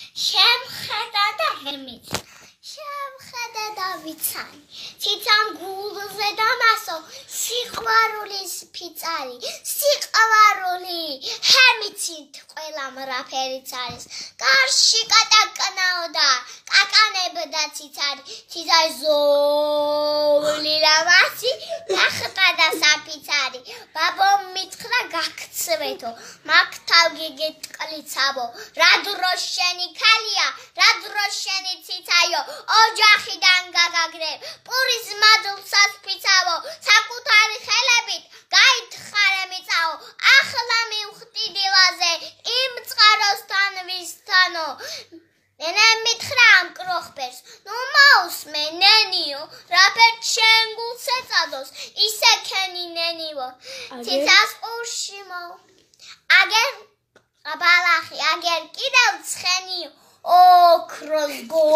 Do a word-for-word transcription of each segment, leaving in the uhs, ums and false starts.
შემხედა და ღმით შემხედა და ვიცანი ციცამ გულზე დამასო სიყვარულის ფიცარი სიყვარული ჰემიცით ყველა მრაფერიც არის კარში კატაკნაო და კაკანებდა ციცარი ციცარი ზოლი ლამასი ნახტა და საფიცარი ბაბო მითხრა გაქცვეთო მაგ თავი გეტყლიცავო რა დროს შენი ქალია რა დროს შენი ციცაიო ოჯახიდან გაგაგრებ პურის მადლსაც ფიცავო საკუთარი ხელებით გაითხარე მიწაო ახლა მივხვდი დილაზე იმ წყაროსთან ვისთანო ნენა მითხრა ამ კროხბერს ნუ მაუსმე ნენიო რაფერ შენ გულს ეწადოს ისე ქენი ნენიო ციცას ურში მო აგერ აბალახი აგერ კიდევ ცხენიო ოქროს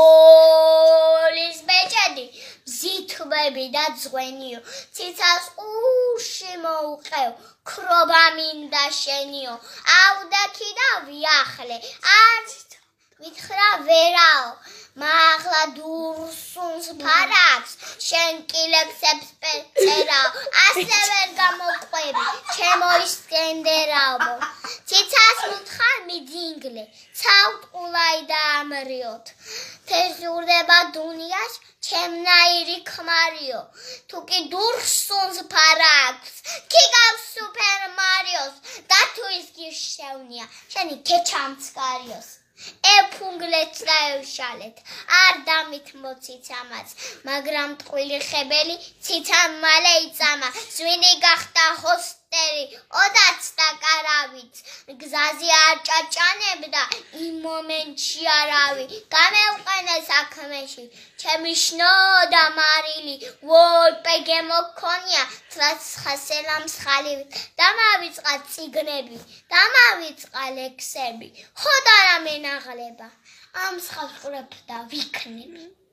გოლის ბეჭედი ზითბები და ძღვენიო ციცას ურში მოუყევ ქრობა მინდა შენიო ავდექი და ვიახლე არც მითხრა ვერაო მაღლა დურსუნს ფარაკს შენ კილექსებს წერაო ასე ვერ გამოყვები ჩემო ისკენდერაო ციცას მუთხარ მიძინგლე ცალტყულაი და ამრიოთ თეზურდება დუნიას ჩემნაირი ქმარიო თუ კი დურსუნს ფარაკს კიგავს სუპერ მარიოს და თუ ის გიშევნია შენი ქეჩამცკარიოს ეფუნგლეთ და ევშალეთ არ დამით მოციცამაც მაგრამ ტყვილი ხებელი ციცამ მალე იწამა ზვინი გახდა ჰოსტერი ოდაც და კარავით გზაზე არ ჭაჭანებდა იმ მომენტში არავი გამევყენე საქმეში ჩემი შნოდა მარილი ვოი პეგე მოგქონია თრაც ხასელამ სხალივით დამავიწყა წიგნები დამავიწყა ლექსები ხოდა რა მენაღლება ამ სხალყურებ და ვიქნები